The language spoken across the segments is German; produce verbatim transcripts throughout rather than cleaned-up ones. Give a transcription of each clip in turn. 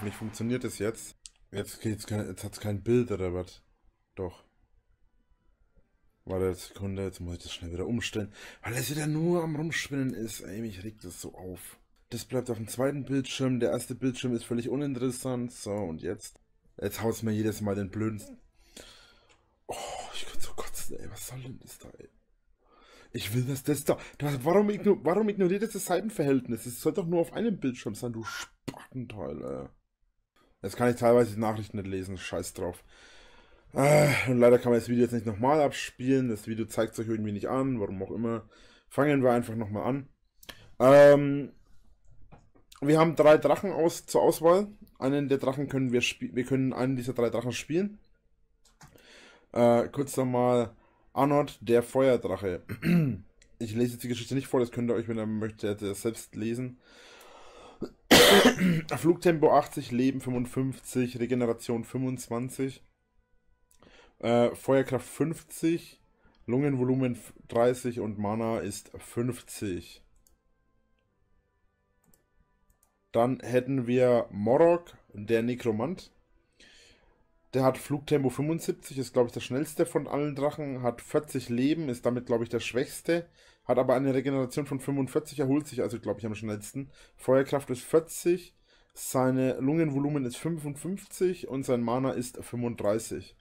Hoffentlich funktioniert es jetzt. Jetzt, geht's kein, jetzt hat es kein Bild oder was? Doch. Warte eine Sekunde, jetzt muss ich das schnell wieder umstellen. Weil es wieder nur am Rumspinnen ist. Ey, mich regt das so auf. Das bleibt auf dem zweiten Bildschirm. Der erste Bildschirm ist völlig uninteressant. So, und jetzt? Jetzt haut es mir jedes Mal den blöden... Oh, ich könnte so kotzen, ey. Was soll denn das da, ey? Ich will, dass das da... Das, warum, igno, warum ignoriert das das Seitenverhältnis? Es soll doch nur auf einem Bildschirm sein, du Spattenteil, ey. Jetzt kann ich teilweise die Nachrichten nicht lesen. Scheiß drauf. Äh, und leider kann man das Video jetzt nicht nochmal abspielen. Das Video zeigt es euch irgendwie nicht an, warum auch immer. Fangen wir einfach nochmal an. Ähm, wir haben drei Drachen aus, zur Auswahl. Einen der Drachen können wir spielen. Wir können einen dieser drei Drachen spielen. Äh, kurz nochmal Anod, der Feuerdrache. Ich lese jetzt die Geschichte nicht vor, das könnt ihr euch, wenn ihr möchtet, selbst lesen. Flugtempo achtzig, Leben fünfundfünfzig, Regeneration fünfundzwanzig, äh, Feuerkraft fünfzig, Lungenvolumen dreißig und Mana ist fünfzig. Dann hätten wir Morok, der Nekromant. Der hat Flugtempo fünfundsiebzig, ist glaube ich der schnellste von allen Drachen, hat vierzig Leben, ist damit glaube ich der schwächste, hat aber eine Regeneration von fünfundvierzig, erholt sich also glaube ich am schnellsten. Feuerkraft ist vierzig, seine Lungenvolumen ist fünfundfünfzig und sein Mana ist fünfunddreißig.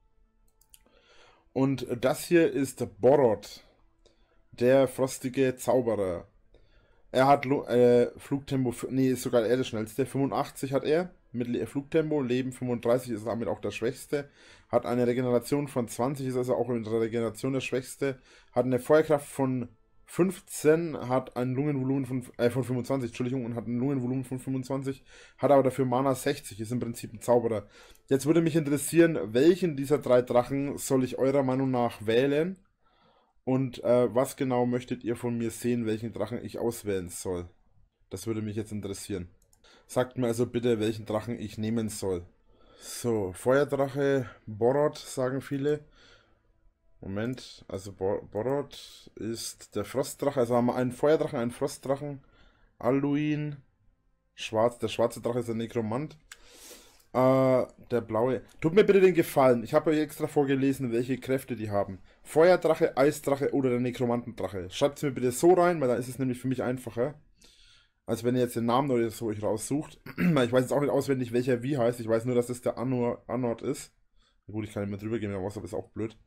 Und das hier ist Borod, der frostige Zauberer. Er hat äh, Flugtempo, nee, ist sogar er der schnellste, fünfundachtzig hat er. Mit Flugtempo, Leben fünfunddreißig, ist damit auch der Schwächste. Hat eine Regeneration von zwanzig, ist also auch in der Regeneration der Schwächste. Hat eine Feuerkraft von fünfzehn, hat ein Lungenvolumen von, äh, von fünfundzwanzig, Entschuldigung, und hat ein Lungenvolumen von fünfundzwanzig. Hat aber dafür Mana sechzig, ist im Prinzip ein Zauberer. Jetzt würde mich interessieren, welchen dieser drei Drachen soll ich eurer Meinung nach wählen? Und äh, was genau möchtet ihr von mir sehen, welchen Drachen ich auswählen soll? Das würde mich jetzt interessieren. Sagt mir also bitte, welchen Drachen ich nehmen soll. So, Feuerdrache, Borod, sagen viele. Moment, also Bor Borod ist der Frostdrache. Also haben wir einen Feuerdrachen, einen Frostdrachen. Alduin, Schwarz, der schwarze Drache ist der Nekromant. Äh, der blaue. Tut mir bitte den Gefallen, ich habe euch extra vorgelesen, welche Kräfte die haben. Feuerdrache, Eisdrache oder der Nekromantendrache. Schreibt es mir bitte so rein, weil dann ist es nämlich für mich einfacher. Als wenn ihr jetzt den Namen oder so euch raussucht. Ich weiß jetzt auch nicht auswendig, welcher wie heißt. Ich weiß nur, dass das der Anor, Anord ist. Gut, ich kann nicht mehr drüber gehen, aber WhatsApp ist auch blöd.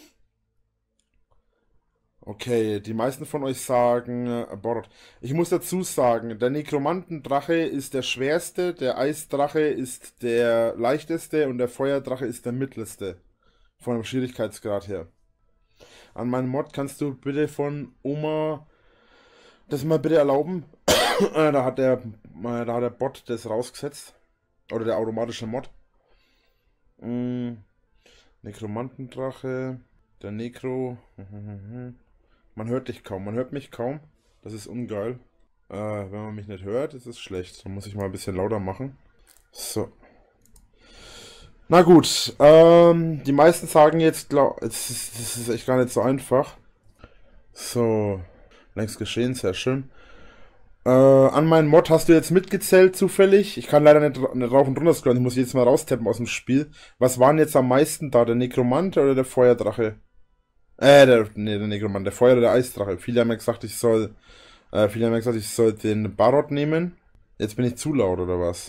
Okay, die meisten von euch sagen äh, Borod. Ich muss dazu sagen, der Nekromantendrache ist der schwerste, der Eisdrache ist der leichteste und der Feuerdrache ist der mittelste. Von dem Schwierigkeitsgrad her. An meinen Mod kannst du bitte von Oma das mal bitte erlauben. da hat der da hat der Bot das rausgesetzt. Oder der automatische Mod. Mm, Nekromantendrache. Der Nekro. Man hört dich kaum. Man hört mich kaum. Das ist ungeil. Äh, wenn man mich nicht hört, ist es schlecht. Dann muss ich mal ein bisschen lauter machen. So. Na gut. Ähm, die meisten sagen jetzt, glaub, das ist, das ist echt gar nicht so einfach. So. Längst geschehen, sehr schön. Äh, an meinen Mod hast du jetzt mitgezählt zufällig. Ich kann leider nicht, nicht rauf und runter scrollen. Ich muss jetzt mal raustappen aus dem Spiel. Was waren jetzt am meisten da? Der Nekromant oder der Feuerdrache? Äh, der, nee, der Nekromant. Der Feuer- oder der Eisdrache. Viele haben ja gesagt, ich soll, äh, viele haben ja gesagt, ich soll den Barot nehmen. Jetzt bin ich zu laut, oder was?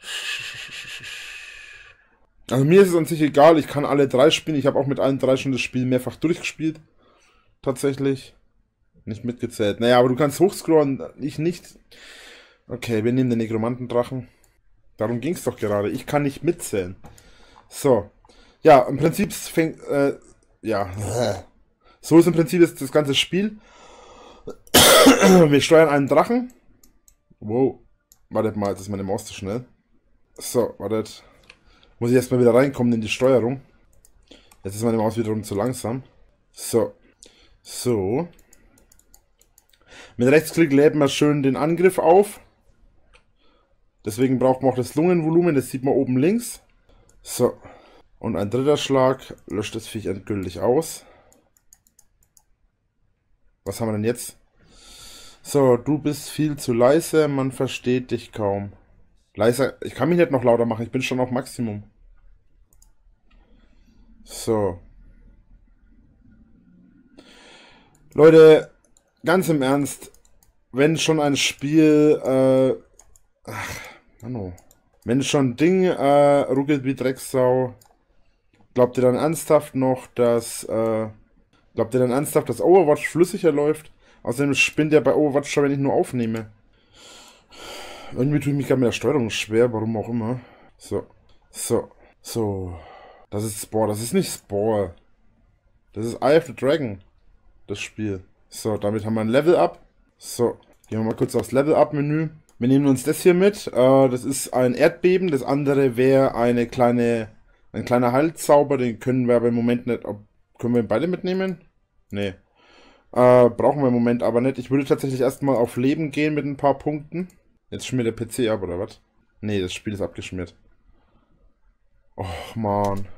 Also mir ist es an sich egal. Ich kann alle drei spielen. Ich habe auch mit allen drei schon das Spiel mehrfach durchgespielt. Tatsächlich. Nicht mitgezählt. Naja, aber du kannst hochscrollen, ich nicht. Okay, wir nehmen den Nekromantendrachen. Darum ging es doch gerade. Ich kann nicht mitzählen. So. Ja, im Prinzip fängt, äh, ja. So ist im Prinzip das, das ganze Spiel. Wir steuern einen Drachen. Wow. Wartet mal, jetzt ist meine Maus zu schnell. So, wartet. Muss ich erstmal wieder reinkommen in die Steuerung. Jetzt ist meine Maus wiederum zu langsam. So. So. Mit Rechtsklick lädt man schön den Angriff auf. Deswegen braucht man auch das Lungenvolumen, das sieht man oben links. So. Und ein dritter Schlag löscht das Viech endgültig aus. Was haben wir denn jetzt? So, du bist viel zu leise, man versteht dich kaum. Leiser. Ich kann mich nicht noch lauter machen. Ich bin schon auf Maximum. So. Leute, ganz im Ernst. Wenn schon ein Spiel, äh, ach, Mann, wenn schon ein Ding, äh, ruckelt wie Drecksau, glaubt ihr dann ernsthaft noch, dass, äh, glaubt ihr dann ernsthaft, dass Overwatch flüssiger läuft? Außerdem spinnt ja bei Overwatch schon, wenn ich nur aufnehme. Irgendwie tue ich mich gerade mit der Steuerung schwer, warum auch immer. So, so, so. Das ist Spore, das ist nicht Spore. Das ist Eye of the Dragon, das Spiel. So, damit haben wir ein Level-Up. So, gehen wir mal kurz aufs Level-Up-Menü. Wir nehmen uns das hier mit. Äh, das ist ein Erdbeben. Das andere wäre eine kleine, ein kleiner Heilzauber. Den können wir aber im Moment nicht. Ob, können wir beide mitnehmen? Nee. Äh, brauchen wir im Moment aber nicht. Ich würde tatsächlich erstmal auf Leben gehen mit ein paar Punkten. Jetzt schmiert der P C ab, oder was? Nee, das Spiel ist abgeschmiert. Och, man.